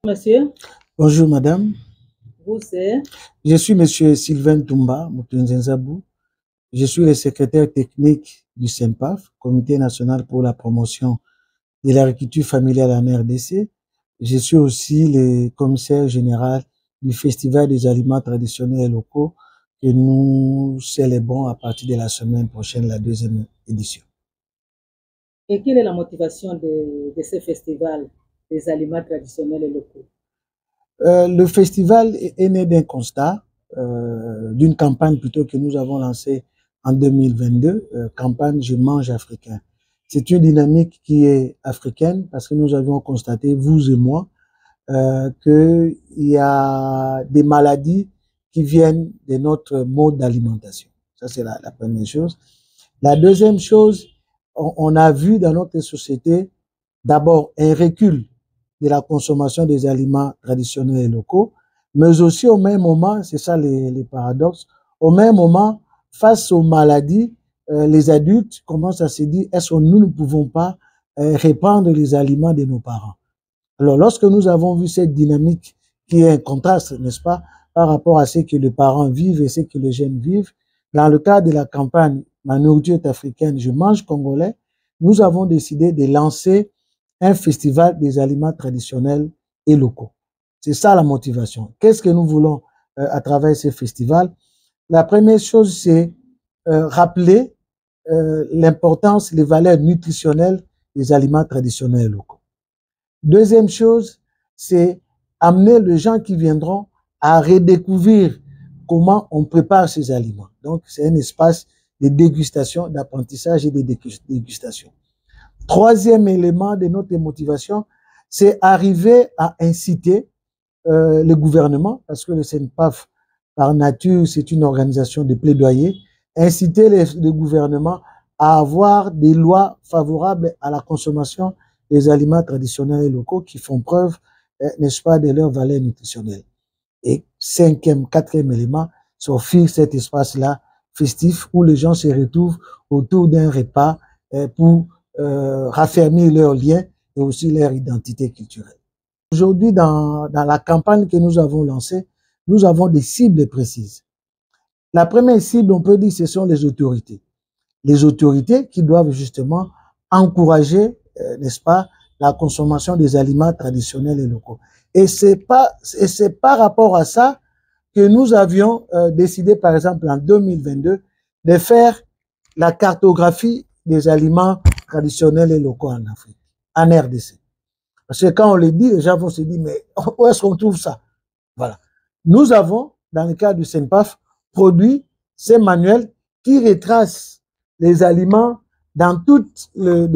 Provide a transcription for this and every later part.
Monsieur, Bonjour madame, vous c'est je suis monsieur Sylvain Toumba Moutounzenzabou. Je suis le secrétaire technique du CENPAF, Comité national pour la promotion de l'agriculture familiale en RDC. Je suis aussi le commissaire général du Festival des aliments traditionnels et locaux que nous célébrons à partir de la semaine prochaine, la deuxième édition. et quelle est la motivation de ce festival des aliments traditionnels et locaux? Le festival est né d'un constat, d'une campagne plutôt que nous avons lancée en 2022, campagne Je mange africain. C'est une dynamique qui est africaine parce que nous avions constaté, vous et moi, qu'il y a des maladies qui viennent de notre mode d'alimentation. Ça, c'est la première chose. La deuxième chose, on a vu dans notre société d'abord un recul de la consommation des aliments traditionnels et locaux, mais aussi au même moment, c'est ça les paradoxes, au même moment, face aux maladies, les adultes commencent à se dire, est-ce que nous ne pouvons pas répandre les aliments de nos parents? Alors, lorsque nous avons vu cette dynamique qui est un contraste, n'est-ce pas, par rapport à ce que les parents vivent et ce que les jeunes vivent, dans le cadre de la campagne Ma nourriture est africaine, je mange congolais, nous avons décidé de lancer un festival des aliments traditionnels et locaux. C'est ça la motivation. Qu'est-ce que nous voulons à travers ce festival? La première chose, c'est rappeler l'importance, les valeurs nutritionnelles des aliments traditionnels et locaux. Deuxième chose, c'est amener les gens qui viendront à redécouvrir comment on prépare ces aliments. Donc, c'est un espace de dégustation, d'apprentissage et de dégustation. Troisième élément de notre motivation, c'est arriver à inciter le gouvernement, parce que le CENPAF, par nature, c'est une organisation de plaidoyer, inciter le gouvernement à avoir des lois favorables à la consommation des aliments traditionnels et locaux qui font preuve, n'est-ce pas, de leur valeur nutritionnelle. Et cinquième, quatrième élément, c'est offrir cet espace-là festif où les gens se retrouvent autour d'un repas pour raffermir leurs liens et aussi leur identité culturelle. Aujourd'hui, dans la campagne que nous avons lancée, nous avons des cibles précises. La première cible, on peut dire, ce sont les autorités. Les autorités qui doivent justement encourager, n'est-ce pas, la consommation des aliments traditionnels et locaux. Et c'est par rapport à ça que nous avions décidé, par exemple, en 2022, de faire la cartographie des aliments traditionnels et locaux en Afrique, en RDC. Parce que quand on le dit, les gens vont se dire, mais où est-ce qu'on trouve ça? Voilà. Nous avons, dans le cadre du CENPAF, produit ces manuels qui retracent les aliments dans toutes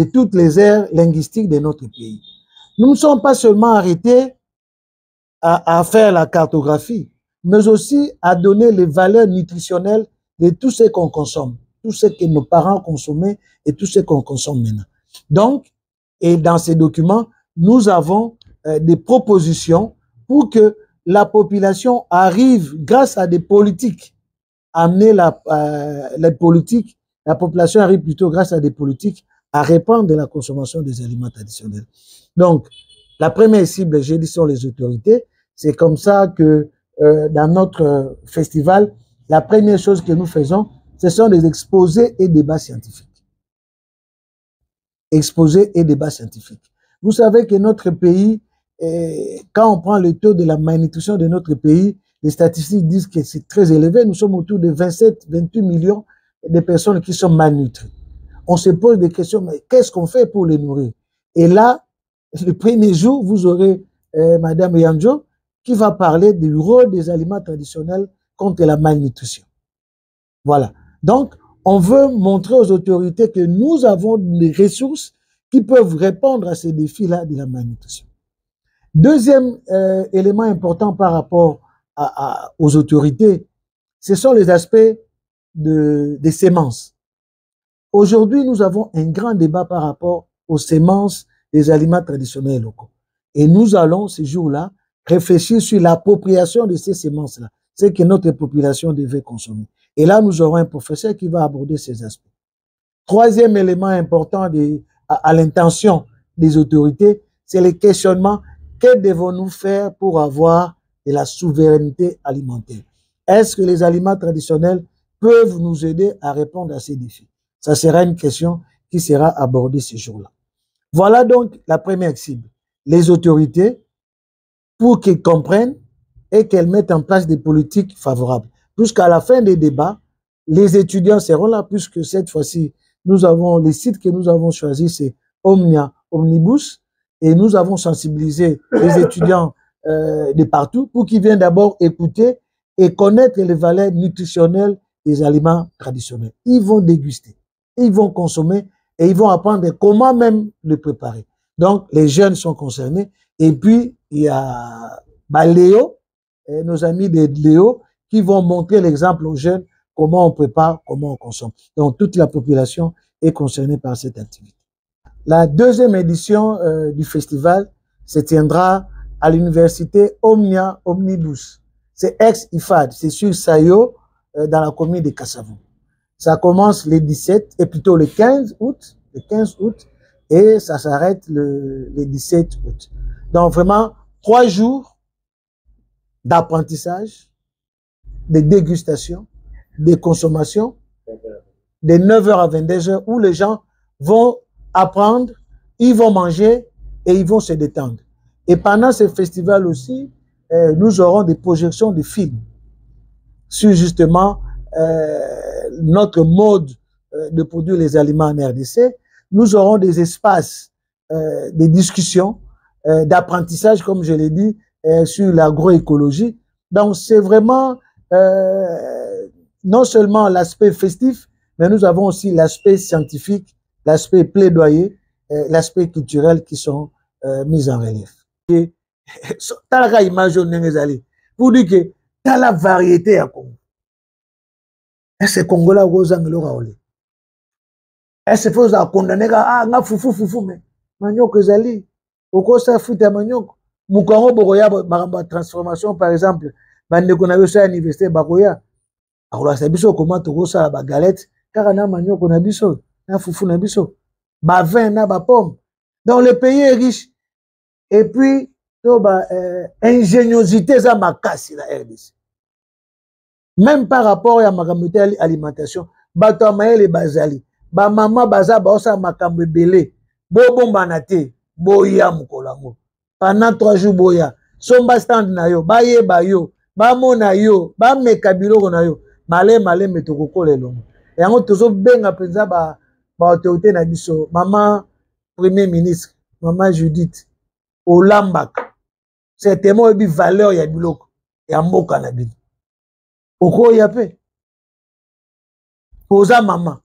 les aires linguistiques de notre pays. Nous ne sommes pas seulement arrêtés à faire la cartographie, mais aussi à donner les valeurs nutritionnelles de tout ce qu'on consomme, tout ce que nos parents consommaient et tout ce qu'on consomme maintenant. Donc, et dans ces documents, nous avons des propositions pour que la population arrive, grâce à des politiques, amener les politiques, la population arrive plutôt grâce à des politiques à répandre la consommation des aliments traditionnels. Donc, la première cible, j'ai dit, sont les autorités. C'est comme ça que dans notre festival, la première chose que nous faisons, ce sont des exposés et débats scientifiques. Exposés et débats scientifiques. Vous savez que notre pays, quand on prend le taux de la malnutrition de notre pays, les statistiques disent que c'est très élevé. Nous sommes autour de 27-28 millions de personnes qui sont malnutries. On se pose des questions, mais qu'est-ce qu'on fait pour les nourrir? Et là, le premier jour, vous aurez Madame Yanjo qui va parler du rôle des aliments traditionnels contre la malnutrition. Voilà. Donc, on veut montrer aux autorités que nous avons des ressources qui peuvent répondre à ces défis-là de la malnutrition. Deuxième élément important par rapport aux autorités, ce sont les aspects des semences. Aujourd'hui, nous avons un grand débat par rapport aux semences des aliments traditionnels locaux. Et nous allons, ces jours-là, réfléchir sur l'appropriation de ces semences-là, ce que notre population devait consommer. Et là, nous aurons un professeur qui va aborder ces aspects. Troisième élément important à l'intention des autorités, c'est le questionnement. que devons-nous faire pour avoir de la souveraineté alimentaire? Est-ce que les aliments traditionnels peuvent nous aider à répondre à ces défis? Ça sera une question qui sera abordée ce jour-là. Voilà donc la première cible. Les autorités, pour qu'ils comprennent et qu'elles mettent en place des politiques favorables. Jusqu'à la fin des débats, les étudiants seront là, puisque cette fois-ci, nous avons, les sites que nous avons choisis, c'est Omnia, Omnibus, et nous avons sensibilisé les étudiants de partout pour qu'ils viennent d'abord écouter et connaître les valeurs nutritionnelles des aliments traditionnels. Ils vont déguster, ils vont consommer et ils vont apprendre comment même le préparer. Donc, les jeunes sont concernés. Et puis, il y a Léo, nos amis de Léo, qui vont montrer l'exemple aux jeunes, comment on prépare, comment on consomme. Donc, toute la population est concernée par cette activité. La deuxième édition du festival se tiendra à l'université Omnia Omnibus. C'est ex-IFAD, c'est sur Sayo, dans la commune de Kassavou. Ça commence le 17, et plutôt le 15 août, et ça s'arrête le 17 août. Donc vraiment, 3 jours d'apprentissage, de dégustation, de consommation, de 9h à 22h, où les gens vont apprendre, ils vont manger et ils vont se détendre. Et pendant ce festival aussi, nous aurons des projections de films sur justement notre mode de produire les aliments en RDC. Nous aurons des espaces de discussion, d'apprentissage, comme je l'ai dit, sur l'agroécologie. Donc, c'est vraiment non seulement l'aspect festif, mais nous avons aussi l'aspect scientifique, l'aspect plaidoyer, l'aspect culturel qui sont mis en relief. T'as la image pour dire que t'as la variété à Congo. Est-ce que Congolais Rosa Ngelora est-ce qu'il faut condamner à nga fufu mais manioko ezali okosa futa manioko mukongo bokoya ba transformation par exemple bandeko na biso ya université bakoya akolasa biso comment tokosala ba galette kaka na manioko na biso na fufu na biso ba vin na ba pomme. Donc le pays est riche et puis to ba ingéniosité za makasi la RDC. Même par rapport à ma alimentation, bato mayele bazali, ba mama baza baosa makambo ebele, bo bomba na te, boya mukolango. Pendant 3 jours boya, somba stand na yo, ba yeba yo, ba mona yo, ba meka biloko na yo, male metoko kolelongo. Et yango tozo benga penza ba autorité na biso, maman premier ministre, maman Judith Olambaka. Certainement ebi valeur ya biloko ya mboka na bino. Oko yape poza mama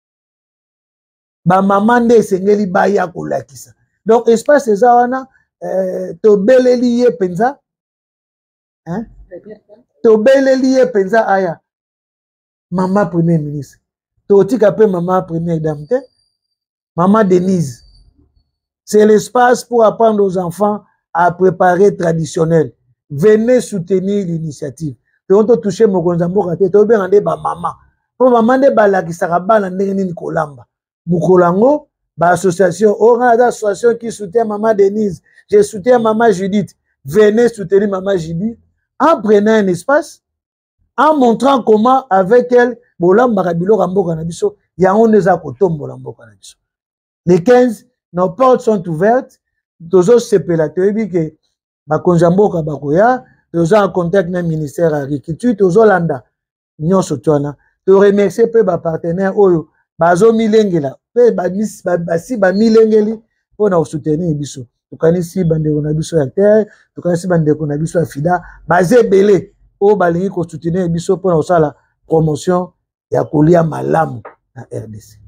ba mama nde esengeli baya kolakisa. Donc espace eza wana to beleli ye penza hein to beleli ye penza aya mama premier ministre to tika pe mama première dame te maman Denise. C'est l'espace pour apprendre aux enfants à préparer traditionnel. Venez soutenir l'initiative. On peut toucher mon gonzambo kate to bien ande ba mama po mama nde balakisaka bana ndenge nini kolamba mukolango ba association oranga association qui soutient maman Denise, je soutiens maman Judith. Venez soutenir maman Judith en prenant un espace, en montrant comment avec elle bolamba kabilo ramboka na biso ya on les a kotombola mboka na biso. Les 15, nos portes sont ouvertes. Tozo sepelateur bi ke ba konjamboka bakoya. Nous sommes en contact avec le ministère de l'Agriculture, nous Hollanda, nous sommes to remercier peu ba partenaires oyo bazo milengela pe basi ba milengeli pour nous soutenir biso. Tukanisi bandeko na biso ya terre, tukanisi bandeko na biso ya FIDA, bazebele o balingi ko soutenir biso pour nous la promotion ya kolia malamu na RDC.